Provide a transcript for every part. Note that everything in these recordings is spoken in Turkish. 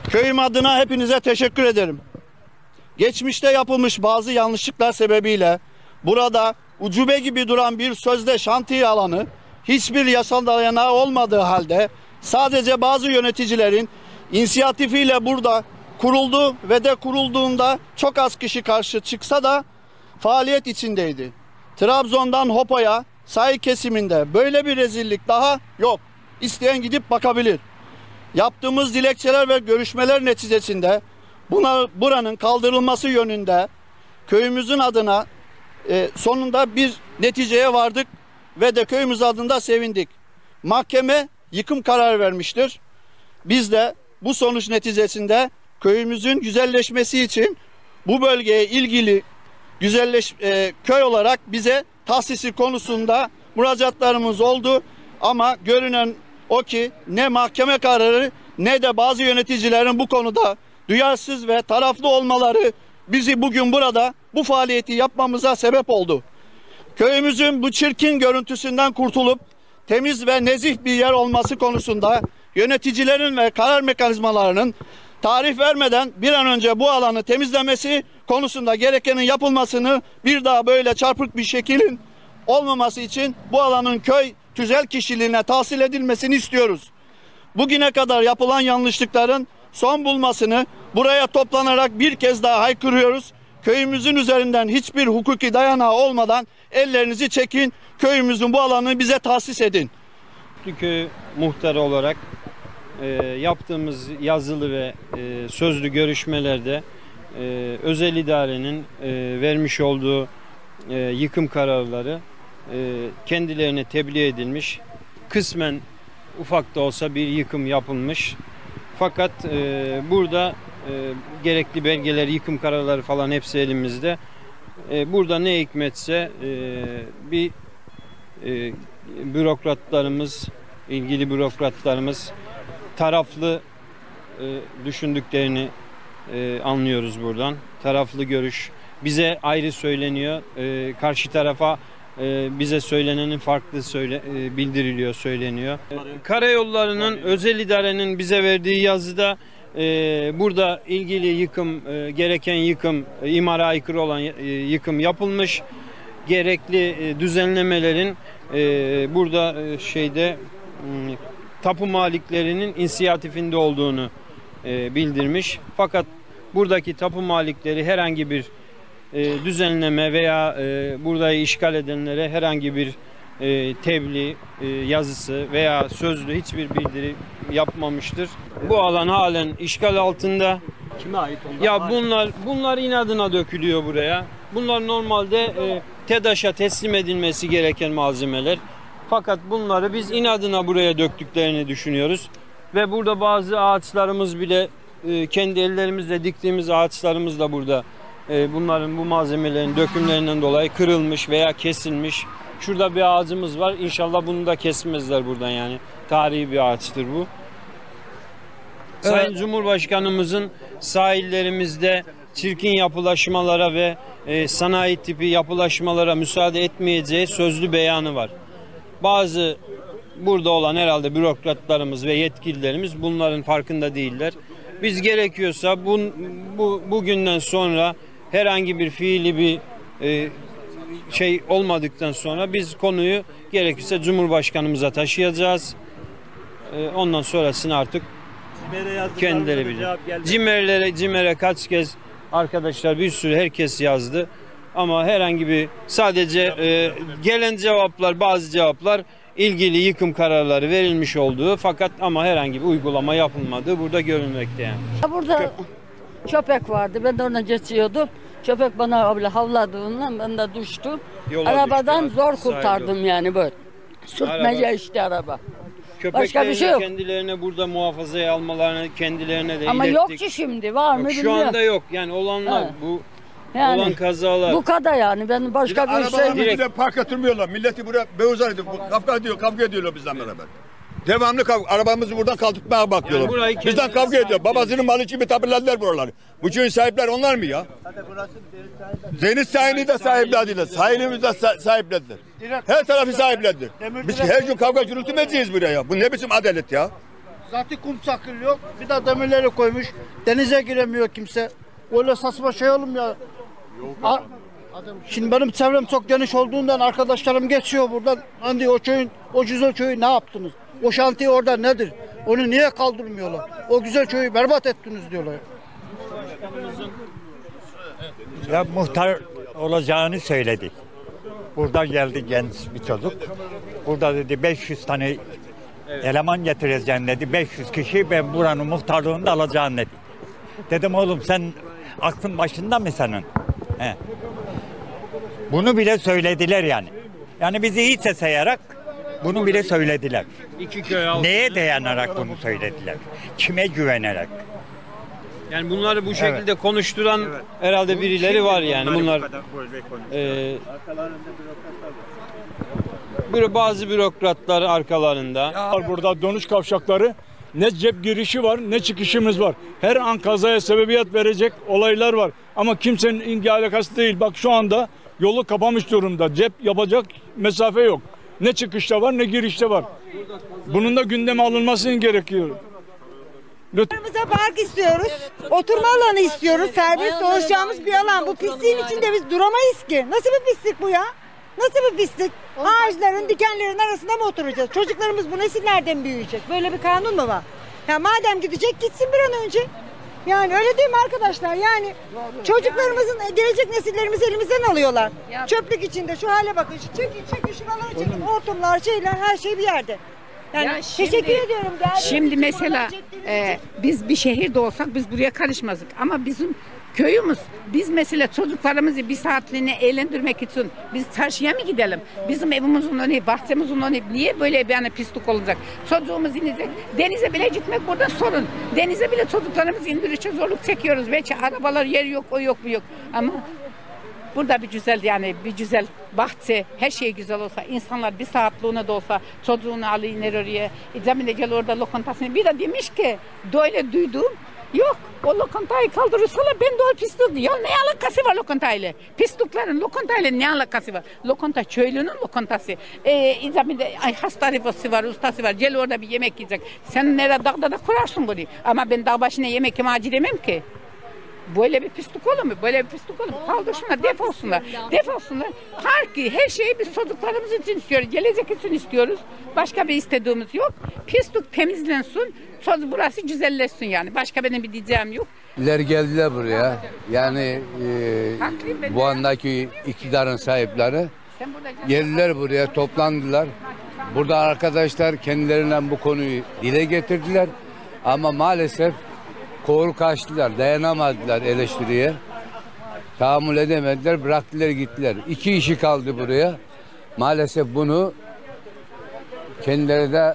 Köyüm adına hepinize teşekkür ederim. Geçmişte yapılmış bazı yanlışlıklar sebebiyle burada ucube gibi duran bir sözde şantiye alanı hiçbir yasal dayanağı olmadığı halde sadece bazı yöneticilerin inisiyatifiyle burada kuruldu ve de kurulduğunda çok az kişi karşı çıksa da faaliyet içindeydi. Trabzon'dan Hopa'ya sahil kesiminde böyle bir rezillik daha yok. İsteyen gidip bakabilir. Yaptığımız dilekçeler ve görüşmeler neticesinde buranın kaldırılması yönünde köyümüzün adına sonunda bir neticeye vardık ve de köyümüz adında sevindik. Mahkeme yıkım kararı vermiştir. Biz de bu sonuç neticesinde köyümüzün güzelleşmesi için bu bölgeye ilgili köy olarak bize tahsisi konusunda müracaatlarımız oldu. Ama görünen o ki ne mahkeme kararı ne de bazı yöneticilerin bu konuda duyarsız ve taraflı olmaları bizi bugün burada bu faaliyeti yapmamıza sebep oldu. Köyümüzün bu çirkin görüntüsünden kurtulup temiz ve nezih bir yer olması konusunda yöneticilerin ve karar mekanizmalarının tarih vermeden bir an önce bu alanı temizlemesi konusunda gerekenin yapılmasını, bir daha böyle çarpık bir şekilin olmaması için bu alanın köy tüzel kişiliğine tahsil edilmesini istiyoruz. Bugüne kadar yapılan yanlışlıkların son bulmasını buraya toplanarak bir kez daha haykırıyoruz. Köyümüzün üzerinden hiçbir hukuki dayanağı olmadan ellerinizi çekin, köyümüzün bu alanını bize tahsis edin. Köy muhtarı olarak yaptığımız yazılı ve sözlü görüşmelerde özel idarenin vermiş olduğu yıkım kararları kendilerine tebliğ edilmiş. Kısmen ufak da olsa bir yıkım yapılmış. Fakat burada gerekli belgeler, yıkım kararları falan hepsi elimizde. Burada ne hikmetse bir bürokratlarımız, ilgili bürokratlarımız taraflı düşündüklerini anlıyoruz buradan. Taraflı görüş bize ayrı söyleniyor. Karşı tarafa bize söylenenin farklı bildiriliyor, söyleniyor. Karayollarının özel idarenin bize verdiği yazıda burada ilgili yıkım, gereken yıkım, imara aykırı olan yıkım yapılmış. Gerekli düzenlemelerin burada tapu maliklerinin inisiyatifinde olduğunu bildirmiş. Fakat buradaki tapu malikleri herhangi bir düzenleme veya burayı işgal edenlere herhangi bir tebliğ yazısı veya sözlü hiçbir bildiri yapmamıştır. Bu alan halen işgal altında. Kime ait onlar? Ya bunlar inadına dökülüyor buraya. Bunlar normalde TEDAŞ'a teslim edilmesi gereken malzemeler. Fakat bunları biz inadına buraya döktüklerini düşünüyoruz. Ve burada bazı ağaçlarımız bile kendi ellerimizle diktiğimiz ağaçlarımız da burada bunların, bu malzemelerin dökümlerinden dolayı kırılmış veya kesilmiş. Şurada bir ağacımız var. İnşallah bunu da kesmezler buradan yani. Tarihi bir ağaçtır bu. Evet. Sayın Cumhurbaşkanımızın sahillerimizde çirkin yapılaşmalara ve sanayi tipi yapılaşmalara müsaade etmeyeceği sözlü beyanı var. Bazı burada olan herhalde bürokratlarımız ve yetkililerimiz bunların farkında değiller. Biz gerekiyorsa bugünden sonra herhangi bir fiili bir olmadıktan sonra biz konuyu gerekirse Cumhurbaşkanımıza taşıyacağız. Ondan sonrasını artık kendileri bilir. CİMER'e kaç kez arkadaşlar bir sürü herkes yazdı. Ama herhangi bir sadece gelen cevaplar, bazı cevaplar ilgili yıkım kararları verilmiş olduğu fakat ama herhangi bir uygulama yapılmadığı burada görülmekte yani. Burada köpek vardı. Ben de oradan geçiyordum. Köpek bana öyle havladığından ben de düştüm. Arabadan zor kurtardım yani böyle. Sürtmece işte araba. Başka bir şey yok. Kendilerine burada muhafazaya almalarını kendilerine de ama ilettik. yok ki şimdi var mı bilmiyorum. Şu anda yok yani olanlar bu yani, olan kazalar. Bu kadar yani ben başka bir şey. Arabalarını de park ettirmiyorlar. Milleti buraya bevuzlar ediyor. Kavga ediyorlar bizden beraber. Devamlı arabamızı buradan kaldırmaya bakıyorlar. Yani bizden kavga ediyor. Babasının malı için bir tabirlediler buraları. Bu köyün sahipler onlar mı ya? Deniz sahili de sahiplediler. Sahilimizi de sahiplediler. Her tarafı sahiplediler. Biz her gün kavga gürültü mü edeceğiz buraya? Bu ne biçim adalet ya? Zaten kum sakıl yok. Bir de demirleri koymuş. Denize giremiyor kimse. Öyle saçma şey olur mu ya? Şimdi benim çevrem çok geniş olduğundan arkadaşlarım geçiyor buradan. Hani o köyün, o güzel köyü ne yaptınız? O şantiye orada nedir? Onu niye kaldırmıyorlar? O güzel köyü berbat ettiniz diyorlar. Ya muhtar olacağını söyledi. Burada geldi genç bir çocuk. Burada dedi 500 tane eleman getireceğim dedi. 500 kişi ben buranın muhtarlığını alacağım dedi. Dedim oğlum sen aklın başında mı senin? He. Bunu bile söylediler yani. Yani bizi hiçe sayarak bunu bile söylediler. İki köy altı. Neye dayanarak bunu söylediler? Kime güvenerek? Yani bunları bu şekilde konuşturan herhalde birileri var yani. Bunlar bazı bürokratlar arkalarında. Burada dönüş kavşakları, ne cep girişi var ne çıkışımız var. Her an kazaya sebebiyet verecek olaylar var. Ama kimsenin ilgi alakası değil. Bak şu anda yolu kapamış durumda. Cep yapacak mesafe yok. Ne çıkışta var ne girişte var. Bunun da gündeme alınması gerekiyor. Oturmamıza park istiyoruz. Oturma alanı istiyoruz. Serbest dolaşacağımız bir alan. Bu pisliğin içinde biz duramayız ki. Nasıl bir pislik bu ya? Nasıl bir pislik? Ağaçların, dikenlerin arasında mı oturacağız? Çocuklarımız bu nesillerden büyüyecek. Böyle bir kanun mu var? Ya madem gidecek gitsin bir an önce. Yani öyle değil mi arkadaşlar? Yani çocuklarımızın, gelecek nesillerimizi elimizden alıyorlar. Çöplük içinde şu hale bakın. Çekin şuraları çekin. Hortumlar, şeyler, her şey bir yerde. Yani Ya teşekkür ediyorum. Şimdi mesela biz bir şehirde olsak biz buraya karışmazdık. Ama bizim köyümüz, biz mesela çocuklarımızı bir saatliğine eğlendirmek için biz çarşıya mı gidelim? Bizim evimizin önü, bahçemizin önü niye böyle bir yani pislik olacak? Çocuğumuz inecek. Denize bile gitmek burada sorun. Denize bile çocuklarımızı indirici zorluk çekiyoruz. Belki arabalar yer yok, o yok bu yok. Ama burada bir güzel yani bir güzel bahçe, her şey güzel olsa, insanlar bir saatliğine de olsa çocuğunu alır iner oraya, Cemile gel orada lokantasını. Bir de demiş ki, böyle duydum, yok o lokantayı kaldırırsalar ben de o pislik. Ya ne alakası var lokantayla? Pisliklerin lokantayla ne alakası var? Lokanta köylünün lokantası. Cemile hasta rifası var, ustası var, gel orada bir yemek yiyecek. Sen nerede dağda da kurarsın bunu. Ama ben dağ başına yemek yemeye demem ki. Böyle bir pislik olur mu? Böyle bir pislik olur mu? Kaldırsınlar, defolsunlar. Defolsunlar. Her şeyi biz çocuklarımız için istiyoruz. Gelecek için istiyoruz. Başka bir istediğimiz yok. Pislik temizlensin. Burası güzelleşsin yani. Başka benim bir diyeceğim yok. Geldiler buraya. Yani bu andaki iktidarın sahipleri geldiler buraya, toplandılar. Burada arkadaşlar kendilerinden bu konuyu dile getirdiler. Ama maalesef korku açtılar, dayanamadılar eleştiriye. Tahammül edemediler, bıraktılar gittiler. 2 kişi kaldı buraya. Maalesef bunu kendileri de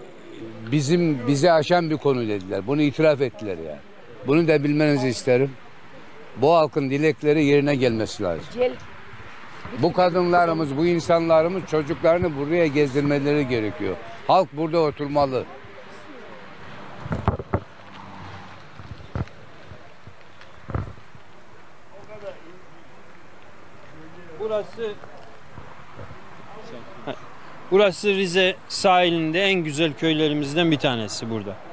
bizi aşan bir konu dediler. Bunu itiraf ettiler yani. Bunu da bilmenizi isterim. Bu halkın dilekleri yerine gelmesi lazım. Bu kadınlarımız, bu insanlarımız çocuklarını buraya gezdirmeleri gerekiyor. Halk burada oturmalı. Burası Rize sahilinde en güzel köylerimizden bir tanesi burada.